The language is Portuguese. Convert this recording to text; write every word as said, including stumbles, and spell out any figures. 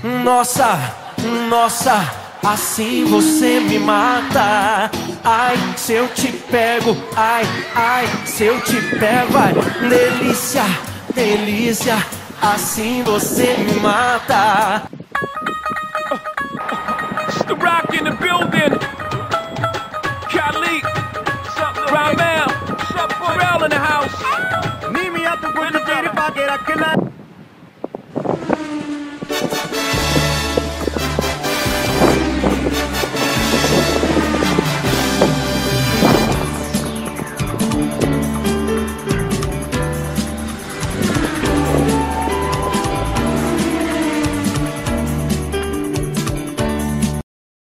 Nossa, nossa, assim você me mata. Ai, se eu te pego, ai, ai, se eu te pego, ai, delícia, delícia, assim você me mata. The Rock in the building. Khalid, Raul, Pharrell in the house. Meet me at the window, baby, if I get a